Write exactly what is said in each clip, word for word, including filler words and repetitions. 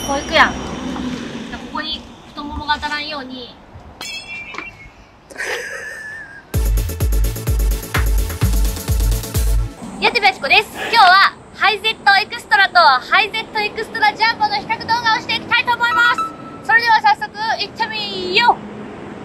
こう行くやん。ここに太ももが当たらんように。やってべちこです。今日はハイゼットエクストラとハイゼットエクストラジャンボの比較動画をしていきたいと思います。それでは早速行ってみよう。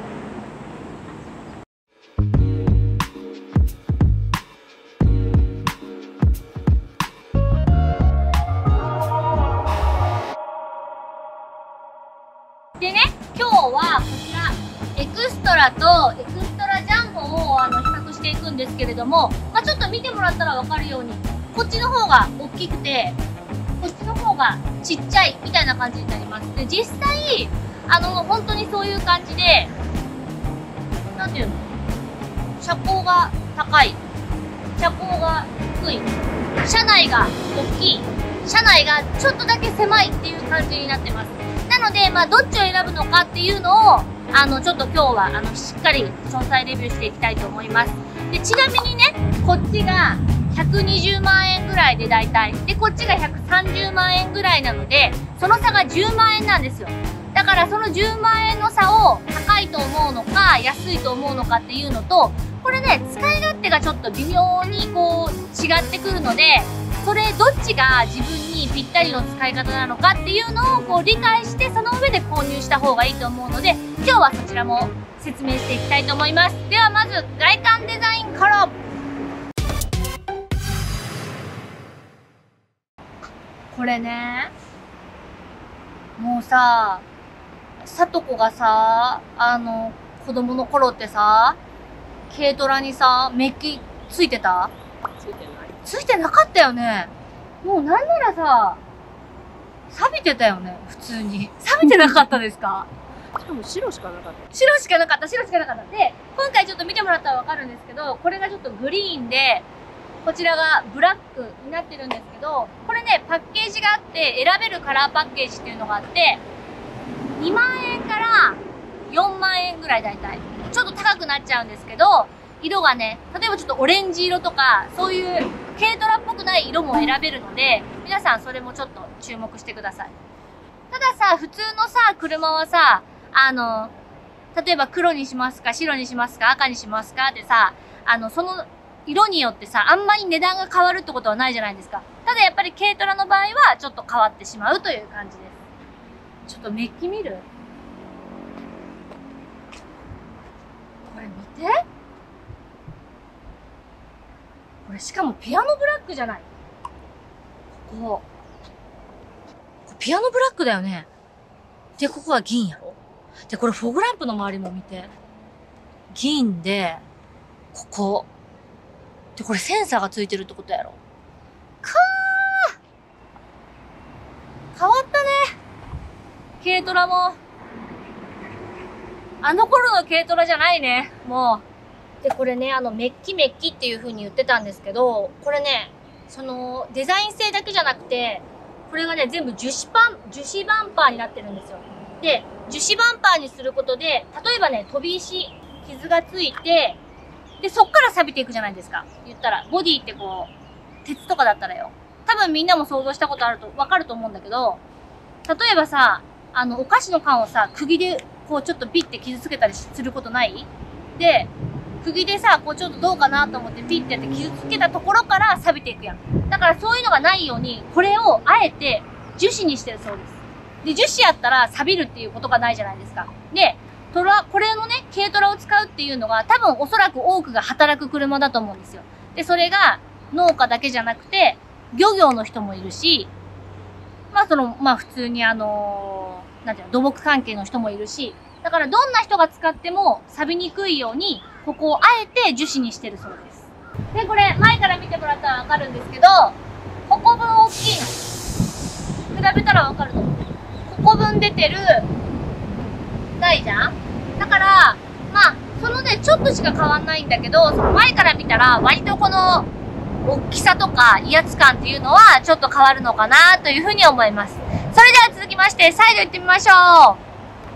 でね、今日はこちらエクストラとエクストラジャンボをあの比較していくんですけれども、まあ、ちょっと見てもらったら分かるようにこっちの方が大きくてこっちの方がちっちゃいみたいな感じになります。で実際あの本当にそういう感じで、なんていうの、車高が高い、車高が低い、車内が大きい、車内がちょっとだけ狭いっていう感じになってます。なので、まあ、どっちを選ぶのかっていうのを、あの、ちょっと今日は、あの、しっかり詳細レビューしていきたいと思います。で、ちなみにね、こっちがひゃくにじゅうまんえんぐらいで大体。で、こっちがひゃくさんじゅうまんえんぐらいなので、その差がじゅうまんえんなんですよ。だからそのじゅうまんえんの差を高いと思うのか、安いと思うのかっていうのと、これね、使い勝手がちょっと微妙にこう、違ってくるので、それどっちが自分にぴったりの使い方なのかっていうのをこう理解してその上で購入した方がいいと思うので、今日はそちらも説明していきたいと思います。ではまず外観デザインから。これね、もうさ、さとこがさ、あの子供の頃ってさ、軽トラにさメッキついてた？ ついてない。 ついてなかったよね。もうなんならさ、錆びてたよね、普通に。錆びてなかったですか？ しかも白しかなかった。 白しかなかった、白しかなかった。で、今回ちょっと見てもらったらわかるんですけど、これがちょっとグリーンで、こちらがブラックになってるんですけど、これね、パッケージがあって、選べるカラーパッケージっていうのがあって、にまんえんからよんまんえんぐらいだいたい。ちょっと高くなっちゃうんですけど、色がね、例えばちょっとオレンジ色とか、そういう軽トラっぽくない色も選べるので、皆さんそれもちょっと注目してください。たださ、普通のさ、車はさ、あの、例えば黒にしますか、白にしますか、赤にしますかってさ、あの、その色によってさ、あんまり値段が変わるってことはないじゃないですか。ただやっぱり軽トラの場合はちょっと変わってしまうという感じです。ちょっとメッキ見る？これ見て。これしかもピアノブラックじゃない？ここ。ピアノブラックだよね。で、ここは銀やろ。で、これフォグランプの周りも見て。銀で、ここ。で、これセンサーがついてるってことやろ。かー！変わったね。軽トラも。あの頃の軽トラじゃないね。もう。で、これね、あの、メッキメッキっていう風に言ってたんですけど、これね、その、デザイン性だけじゃなくて、これがね、全部樹脂パン、樹脂バンパーになってるんですよ。で、樹脂バンパーにすることで、例えばね、飛び石、傷がついて、で、そっから錆びていくじゃないですか。言ったら、ボディってこう、鉄とかだったらよ。多分みんなも想像したことあると、わかると思うんだけど、例えばさ、あの、お菓子の缶をさ、釘で、こう、ちょっとピッて傷つけたりすることない？で、釘でさ、こうちょっとどうかなと思ってピッてやって傷つけたところから錆びていくやん。だからそういうのがないように、これをあえて樹脂にしてるそうです。で、樹脂やったら錆びるっていうことがないじゃないですか。で、トラ、これのね、軽トラを使うっていうのが多分おそらく多くが働く車だと思うんですよ。で、それが農家だけじゃなくて、漁業の人もいるし、まあその、まあ普通にあのー、なんていうの、土木関係の人もいるし、だからどんな人が使っても錆びにくいように、ここをあえて樹脂にしてるそうです。で、これ、前から見てもらったらわかるんですけど、ここ分大きいの。比べたらわかると思う。ここ分出てる、ないじゃん？だから、まあ、そのね、ちょっとしか変わんないんだけど、その前から見たら、割とこの、大きさとか威圧感っていうのは、ちょっと変わるのかなというふうに思います。それでは続きまして、サイド行ってみましょう。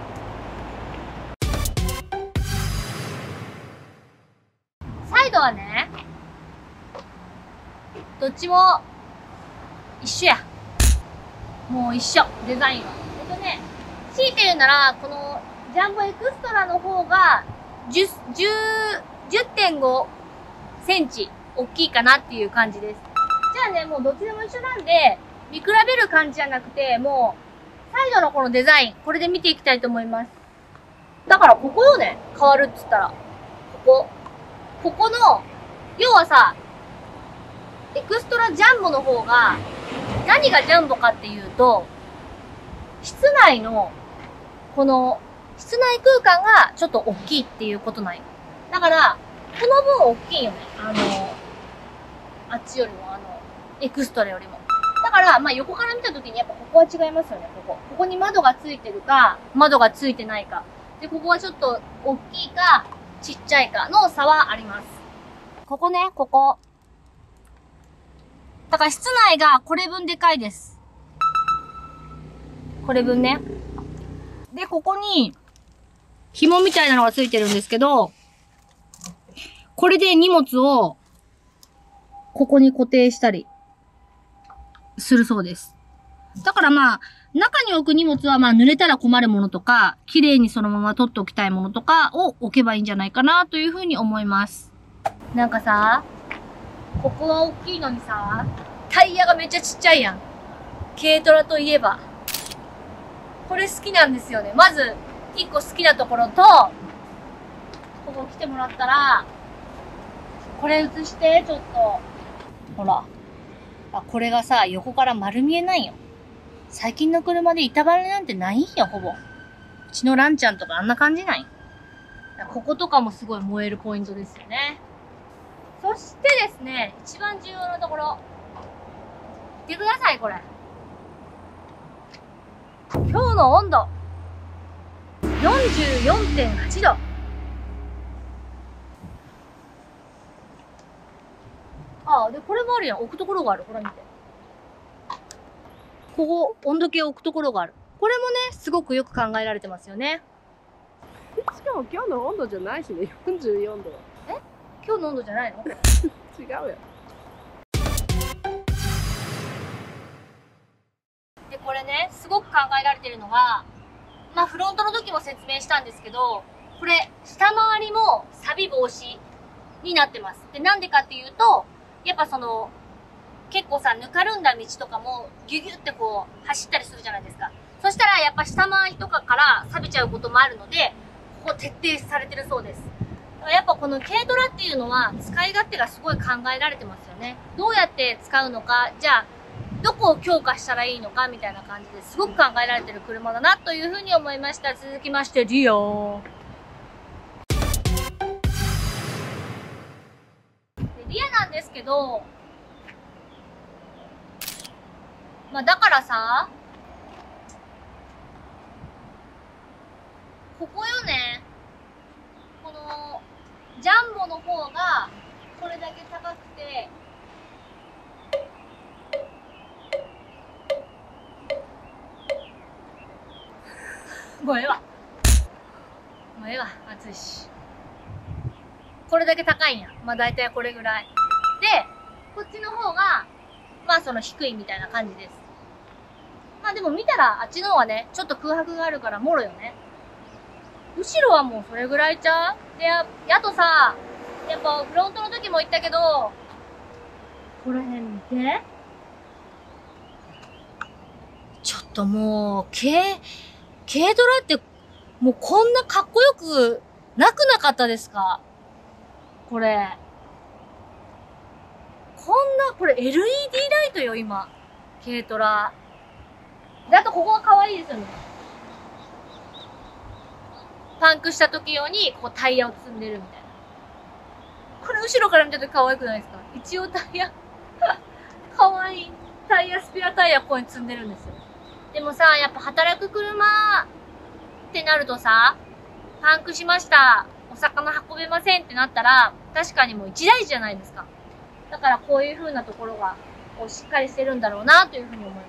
サイドはね、どっちも一緒や。 もう一緒、デザインは。えっとね、強いて言うなら、このジャンボエクストラの方がじゅう、じゅう、じゅってんごセンチ大きいかなっていう感じです。じゃあね、もうどっちでも一緒なんで、見比べる感じじゃなくて、もう、サイドのこのデザイン、これで見ていきたいと思います。だからここよね、変わるっつったら。ここ。ここの、要はさ、エクストラジャンボの方が、何がジャンボかっていうと、室内の、この、室内空間がちょっと大きいっていうことなんよ。だから、この分大きいよね。あの、あっちよりも、あの、エクストラよりも。だから、まあ、横から見たときにやっぱここは違いますよね、ここ。ここに窓がついてるか、窓がついてないか。で、ここはちょっと大きいか、ちっちゃいかの差はあります。ここね、ここ。だから室内がこれ分でかいです。これ分ね。で、ここに、紐みたいなのがついてるんですけど、これで荷物を、ここに固定したり、するそうです。だからまあ、中に置く荷物はまあ濡れたら困るものとか、綺麗にそのまま取っておきたいものとかを置けばいいんじゃないかなというふうに思います。なんかさ、ここは大きいのにさ、タイヤがめっちゃちっちゃいやん。軽トラといえば。これ好きなんですよね。まず、一個好きなところと、ここ来てもらったら、これ映して、ちょっと。ほら。あ、これがさ、横から丸見えないよ。最近の車で板バネなんてないんよ、ほぼ。うちのランちゃんとかあんな感じない。こことかもすごい燃えるポイントですよね。そしてですね、一番重要なところ。見てください、これ。今日の温度。よんじゅうよんてんはちど。ああ、で、これもあるやん。置くところがある。ほら見て。ここ、温度計置くところがある。これもね、すごくよく考えられてますよね。 しかも今日の温度じゃないしね、よんじゅうよんど。 え？今日の温度じゃないの？ 違うよ。 で、これね、すごく考えられてるのが、まあ、フロントの時も説明したんですけど、これ、下回りも錆防止になってます。で、なんでかっていうと、やっぱその、結構さ、ぬかるんだ道とかも、ギュギュってこう、走ったりするじゃないですか。そしたら、やっぱ下回りとかから錆びちゃうこともあるので、ここ徹底されてるそうです。だからやっぱこの軽トラっていうのは、使い勝手がすごい考えられてますよね。どうやって使うのか、じゃあ、どこを強化したらいいのかみたいな感じですごく考えられてる車だなというふうに思いました。続きまして、リオ。リアなんですけど、まあだからさ、ここよね。この、ジャンボの方が、これだけ高くて、もうええわ。もうええわ。暑いし。これだけ高いんや。まあ大体これぐらい。で、こっちの方が、まあその低いみたいな感じです。まあでも見たらあっちの方がね、ちょっと空白があるからもろよね。後ろはもうそれぐらいちゃう？で、や、やとさ、やっぱフロントの時も言ったけど、この辺見て。ちょっともう、軽、軽トラって、もうこんなかっこよくなくなかったですか？これ。こんな、これ エルイーディー ライトよ、今。軽トラ。で、あとここが可愛いですよね。パンクした時用に、ここタイヤを積んでるみたいな。これ後ろから見た時可愛くないですか？一応タイヤ、可愛い。タイヤ、スペアタイヤここに積んでるんですよ。でもさ、やっぱ働く車ってなるとさ、パンクしました。お魚運べませんってなったら、確かにもう一大事じゃないですか。だからこういう風なところが、こうしっかりしてるんだろうなという風に思います。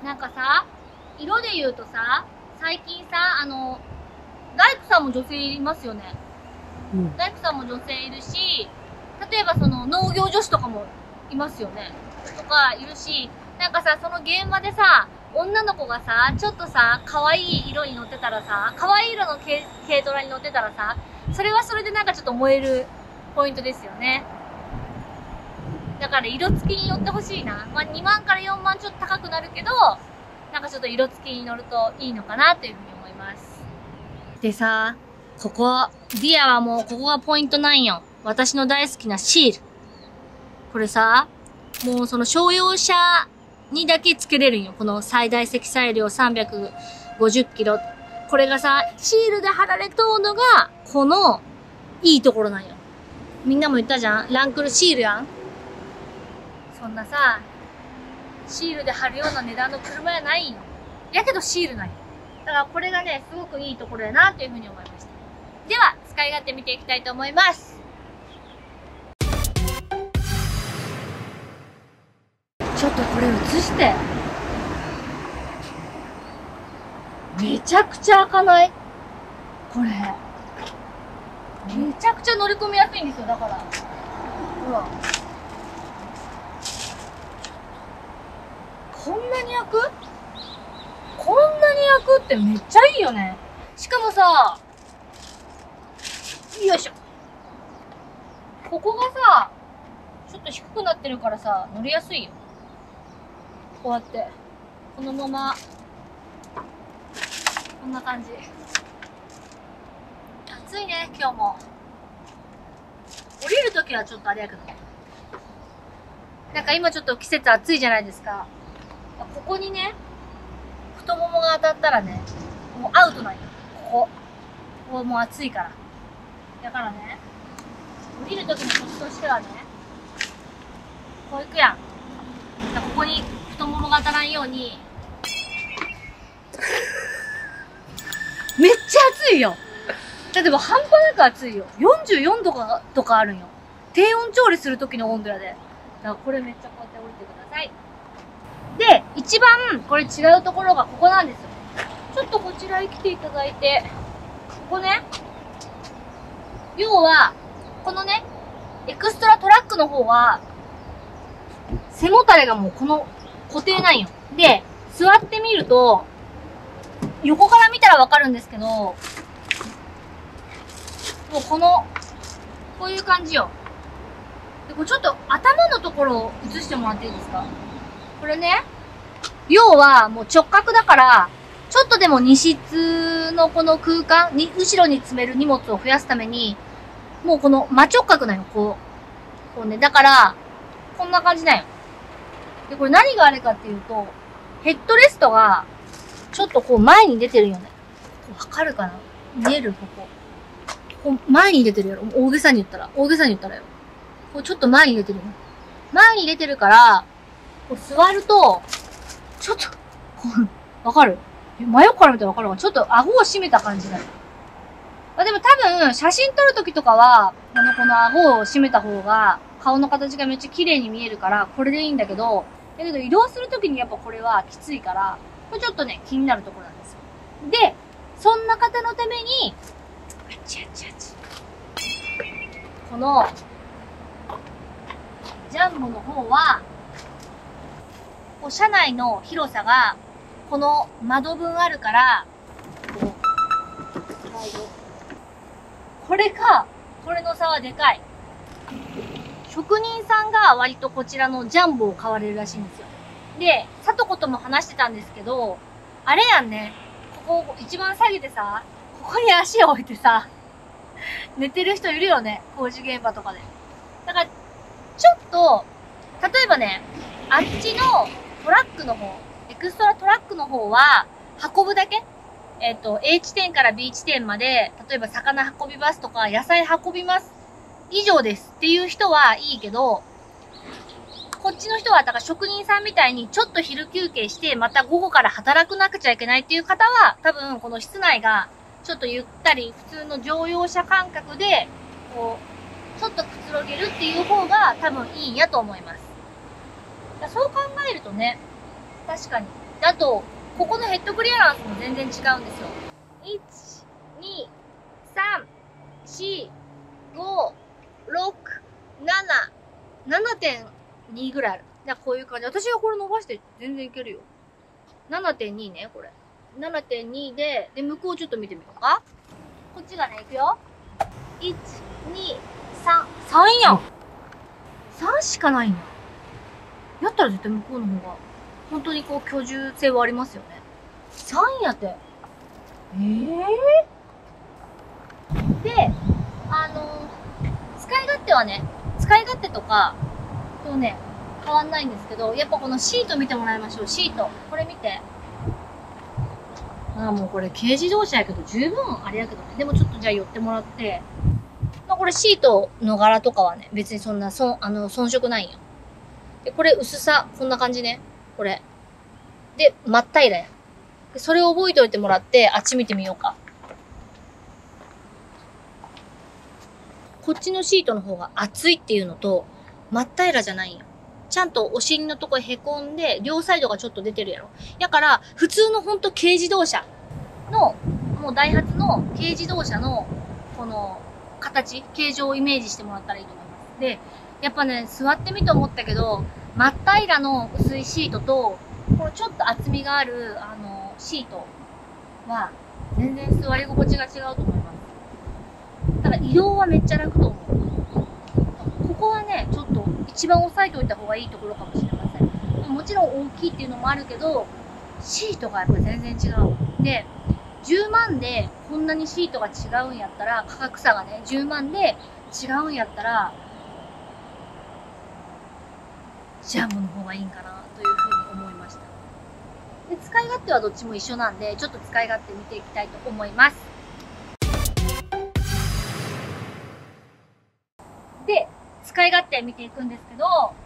なんかさ、色で言うとさ、最近さ、あの、大工さんも女性いますよね。うん、大工さんも女性いるし、例えばその農業女子とかもいますよね。とかいるし、 なんかさ、その現場でさ、女の子がさ、ちょっとさ、可愛い色に乗ってたらさ、可愛い色の軽軽トラに乗ってたらさ、それはそれでなんかちょっと燃えるポイントですよね。だから色付きに乗ってほしいな。まあ、にまんからよんまんちょっと高くなるけど、なんかちょっと色付きに乗るといいのかなというふうに思います。でさ、ここ、ディアはもうここがポイントなんよ。私の大好きなシール。これさ、もうその商用車にだけ付けれるんよ。この最大積載量さんびゃくごじゅっキロ。これがさ、シールで貼られとうのが、この、いいところなんよ。みんなも言ったじゃん？ランクルシールやん？そんなさ、シールで貼るような値段の車やないんよ。やけどシールなんよ。だからこれがね、すごくいいところやなというふうに思いました。では、使い勝手見ていきたいと思います。ちょっとこれ映して。めちゃくちゃ開かない？これ。めちゃくちゃ乗り込みやすいんですよ、だから。ほら。こんなに開く？こんなに開くってめっちゃいいよね。しかもさ、よいしょ。ここがさ、ちょっと低くなってるからさ、乗りやすいよ。こうやって。このまま、こんな感じ。暑いね、今日も。降りるときはちょっとあれやけど。なんか今ちょっと季節暑いじゃないですか。ここにね、太ももが当たったらね、もうアウトなんよ。ここ。ここもう暑いから。だからね、降りるときのコツとしてはね、こういくやん。ここに太ももが当たらんように。めっちゃ暑いよ。だってもう半端なく暑いよ。よんじゅうよんどか、とかあるんよ。低温調理するときの温度やで。だからこれめっちゃこうやって降りてください。で、一番これ違うところがここなんですよ。ちょっとこちらへ来ていただいて、ここね、要は、このね、エクストラトラックの方は、背もたれがもうこの固定なんよ。で、座ってみると、横から見たらわかるんですけど、もうこの、こういう感じよ。で、これちょっと頭のところを映してもらっていいですか？これね、要はもう直角だから、ちょっとでも荷室のこの空間に、後ろに詰める荷物を増やすために、もうこの真直角なよ、こう。こうね、だから、こんな感じだよ。で、これ何があれかっていうと、ヘッドレストが、ちょっとこう前に出てるよね。わかるかな？見える？ここ。こう前に出てるやろ。大げさに言ったら。大げさに言ったらよ。こうちょっと前に出てるよね。前に出てるから、こう座ると、ちょっと、こう、わかる？真横から見たらわかるわ。ちょっと顎を締めた感じだよ。あ、でも多分、写真撮るときとかは、あの、この顎を締めた方が、顔の形がめっちゃ綺麗に見えるから、これでいいんだけど、だけど移動するときにやっぱこれはきついから、これちょっとね、気になるところなんですよ。で、そんな方のために、あちあちあち。この、ジャンボの方は、こう車内の広さが、この窓分あるから、こう、これか、これの差はでかい。職人さんが割とこちらのジャンボを買われるらしいんですよ。で、さとことも話してたんですけど、あれやんね、ここ一番下げてさ、ここに足を置いてさ、寝てる人いるよね、工事現場とかで。だから、ちょっと、例えばね、あっちのトラックの方、エクストラトラックの方は、運ぶだけえっと、A 地点から B 地点まで、例えば魚運びますとか、野菜運びます。以上ですっていう人はいいけど、こっちの人は、だから職人さんみたいにちょっと昼休憩して、また午後から働くなくちゃいけないっていう方は、多分この室内がちょっとゆったり、普通の乗用車感覚で、こう、ちょっとくつろげるっていう方が多分いいんやと思います。そう考えるとね、確かに。あと、ここのヘッドクリアランスも全然違うんですよ。いち、に、さん、し、ご、ろく、なな、ななてんに ぐらいある。 じゃあこういう感じ。私がこれ伸ばして全然いけるよ。ななてんに ね、これ。ななてんに で、で、向こうちょっと見てみようか。こっちがね、いくよ。いち、に、さん。さんやん。さんしかないんだ。やったら絶対向こうの方が、本当にこう居住性はありますよね。さんやって。ええー、で、あのー、使い勝手はね、使い勝手とか、とね、変わんないんですけど、やっぱこのシート見てもらいましょう、シート。これ見て。ああ、もうこれ軽自動車やけど、十分あれやけどね。でもちょっとじゃあ寄ってもらって、まあこれシートの柄とかはね、別にそんな、そ、あの、遜色ないんよ。で、これ薄さ、こんな感じね。これ。で、真っ平らや。でそれを覚えておいてもらって、あっち見てみようか。こっちのシートの方が厚いっていうのと、真っ平らじゃないんよ。ちゃんとお尻のとこへこんで、両サイドがちょっと出てるやろ。やから、普通のほんと軽自動車の、もうダイハツの軽自動車の、この、形、形状をイメージしてもらったらいいと思います。で、やっぱね、座ってみて思ったけど、真っ平らの薄いシートと、このちょっと厚みがある、あの、シートは、全然座り心地が違うと思います。ただ移動はめっちゃ楽と思う。ここはね、ちょっと一番押さえておいた方がいいところかもしれません。もちろん大きいっていうのもあるけど、シートがやっぱり全然違う。で、じゅうまんでこんなにシートが違うんやったら、価格差がね、じゅうまんで違うんやったら、ジャンボの方がいいんかなというふうに思いました。で、使い勝手はどっちも一緒なんで、ちょっと使い勝手見ていきたいと思います。で、使い勝手見ていくんですけど、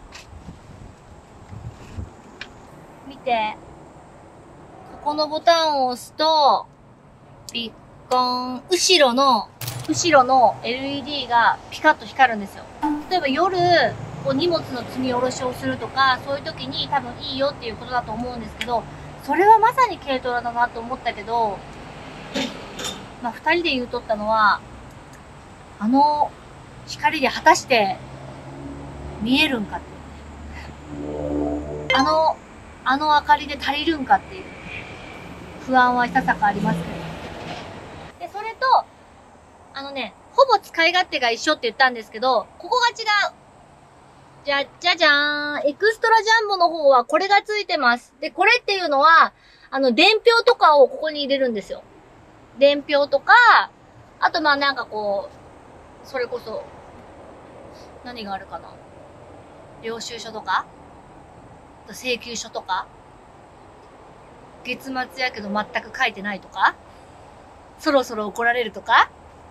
見て、ここのボタンを押すと、ピッコーン、後ろの、後ろの エルイーディー がピカッと光るんですよ。例えば夜、こう荷物の積み下ろしをするとか、そういう時に多分いいよっていうことだと思うんですけど、それはまさに軽トラだなと思ったけど、まあ二人で言うとったのは、あの光で果たして見えるんかっていうね。あの、あの明かりで足りるんかっていう不安はいささかありますけど。で、それと、あのね、ほぼ使い勝手が一緒って言ったんですけど、ここが違う。じゃ、じゃじゃーん。エクストラジャンボの方はこれがついてます。で、これっていうのは、あの、伝票とかをここに入れるんですよ。伝票とか、あとまあなんかこう、それこそ、何があるかな。領収書とか、請求書とか、月末やけど全く書いてないとか、そろそろ怒られるとか。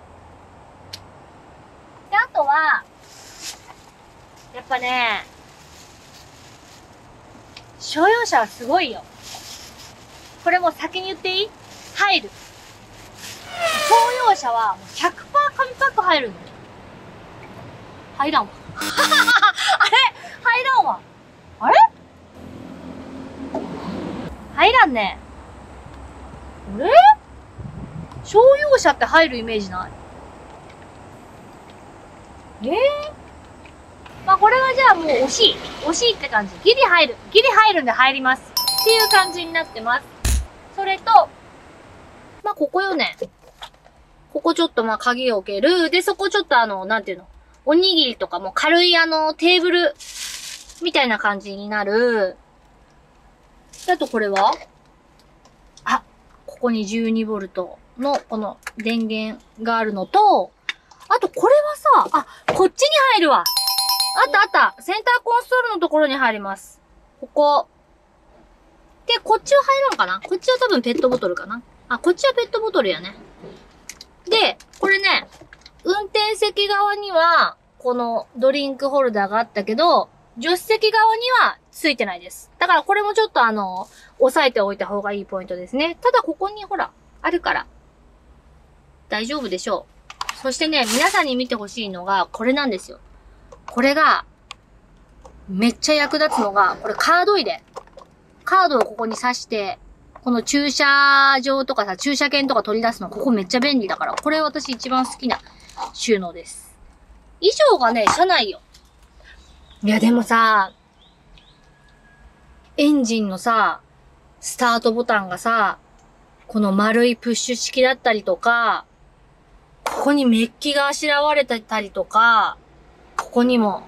で、あとは、やっぱね、商用車はすごいよ。これもう先に言っていい？入る。商用車は ひゃくパーセント 紙パック入るの。入らんわ。あれ入らんわ。あれ入らんね。あれ商用車って入るイメージない？えーまあこれはじゃあもう惜しい。惜しいって感じ。ギリ入る。ギリ入るんで入ります。っていう感じになってます。それと、まあここよね。ここちょっとまあ鍵を置ける。で、そこちょっとあの、なんていうの。おにぎりとかも軽いあの、テーブル、みたいな感じになる。あとこれはあ、ここにじゅうにボルトのこの電源があるのと、あとこれはさ、あ、こっちに入るわ。あったあった。センターコンソールのところに入ります。ここ。で、こっちは入らんかな？こっちは多分ペットボトルかな？あ、こっちはペットボトルやね。で、これね、運転席側には、このドリンクホルダーがあったけど、助手席側にはついてないです。だからこれもちょっとあの、押さえておいた方がいいポイントですね。ただここにほら、あるから、大丈夫でしょう。そしてね、皆さんに見てほしいのが、これなんですよ。これが、めっちゃ役立つのが、これカード入れ。カードをここに挿して、この駐車場とかさ、駐車券とか取り出すの、ここめっちゃ便利だから、これ私一番好きな収納です。以上がね、車内よ。いやでもさ、 エンジンのさ、スタートボタンがさ、この丸いプッシュ式だったりとか、ここにメッキがあしらわれてたりとか、ここにも。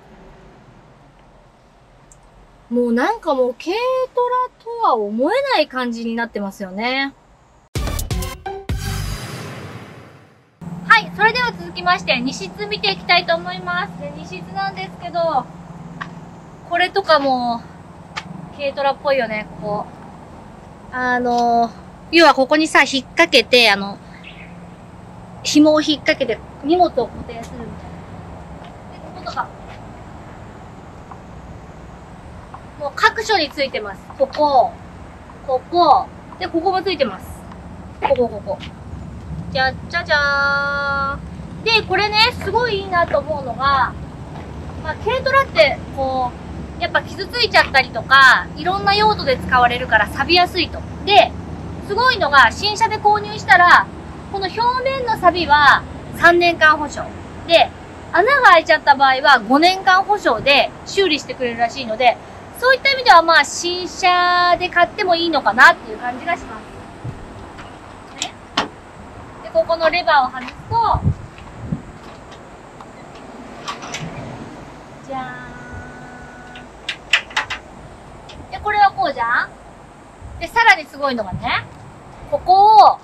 もうなんかもう軽トラとは思えない感じになってますよね。はい、それでは続きまして、荷室見ていきたいと思います。で、荷室なんですけど、これとかも、軽トラっぽいよね、ここ。あの、要はここにさ、引っ掛けて、あの、紐を引っ掛けて荷物を固定するみたいな。で、こことか。もう各所についてます。ここ、ここ、で、ここもついてます。ここ、ここ。じゃっじゃじゃーん。で、これね、すごいいいなと思うのが、まあ、軽トラって、こう、やっぱ傷ついちゃったりとか、いろんな用途で使われるから錆びやすいと。で、すごいのが、新車で購入したら、この表面の錆はさんねんかん保証。で、穴が開いちゃった場合はごねんかん保証で修理してくれるらしいので、そういった意味ではまあ、新車で買ってもいいのかなっていう感じがします。ね。で、ここのレバーを外すと、じゃーん。で、これはこうじゃん？で、さらにすごいのがね、ここを、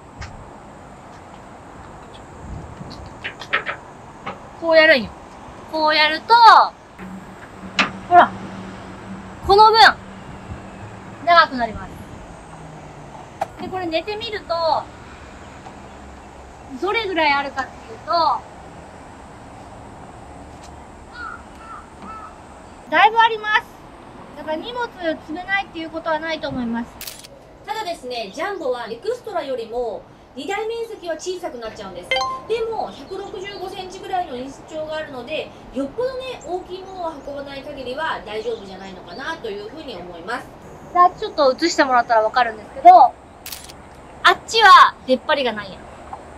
こうやるんよ。こうやると、ほら、この分、長くなります。で、これ寝てみると、どれぐらいあるかっていうと、だいぶあります。だから荷物積めないっていうことはないと思います。ただですね、ジャンボはエクストラよりも荷台面積は小さくなっちゃうんです。でもひゃくろくじゅうごセンチぐらいの荷室長があるので、よっぽどね、大きいものを運ばない限りは大丈夫じゃないのかなというふうに思います。じゃあちょっと映してもらったらわかるんですけど、あっちは出っ張りがないやん。こ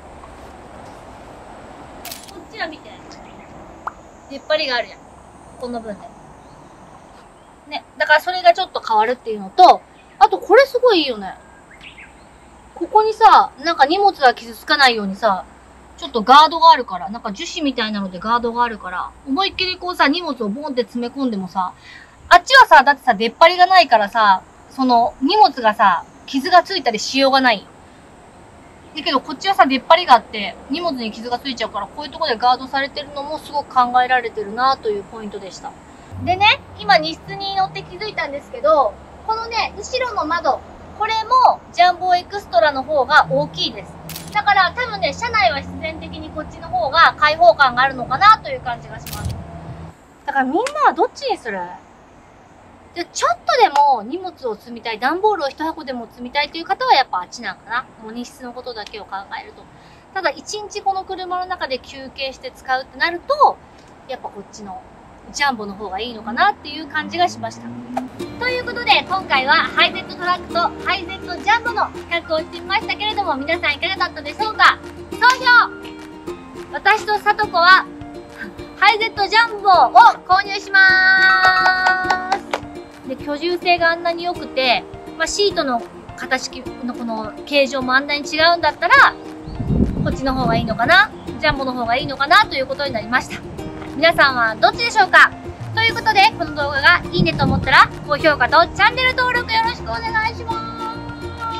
っちは見て。出っ張りがあるやん。この分で。ね。だからそれがちょっと変わるっていうのと、あとこれすごいいいよね。ここにさ、なんか荷物が傷つかないようにさ、ちょっとガードがあるから、なんか樹脂みたいなのでガードがあるから、思いっきりこうさ、荷物をボンって詰め込んでもさ、あっちはさ、だってさ、出っ張りがないからさ、その荷物がさ、傷がついたりしようがない。だけどこっちはさ、出っ張りがあって、荷物に傷がついちゃうから、こういうところでガードされてるのもすごく考えられてるなというポイントでした。でね、今荷室に乗って気づいたんですけど、このね、後ろの窓、これもジャンボエクストラの方が大きいです。だから多分ね、車内は必然的にこっちの方が開放感があるのかなという感じがします。だからみんなはどっちにする？で、ちょっとでも荷物を積みたい、段ボールを一箱でも積みたいという方はやっぱあっちなんかな。もう荷室のことだけを考えると。ただ一日この車の中で休憩して使うってなると、やっぱこっちのジャンボの方がいいのかなっていう感じがしました。ということで、今回はハイゼットトラックとハイゼットジャンボの比較をしてみましたけれども、皆さんいかがだったでしょうか？総評！私とさとこは、ハイゼットジャンボを購入しまーす。で、居住性があんなに良くて、まあ、シートの形のこの形状もあんなに違うんだったら、こっちの方がいいのかな？ジャンボの方がいいのかなということになりました。皆さんはどっちでしょうか？ということで、この動画がいいねと思ったら、高評価とチャンネル登録よろしくお願いし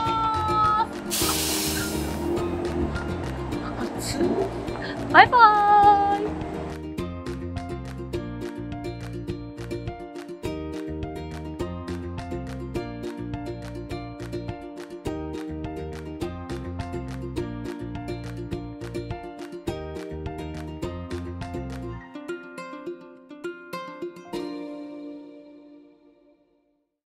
ます。バイバーイ。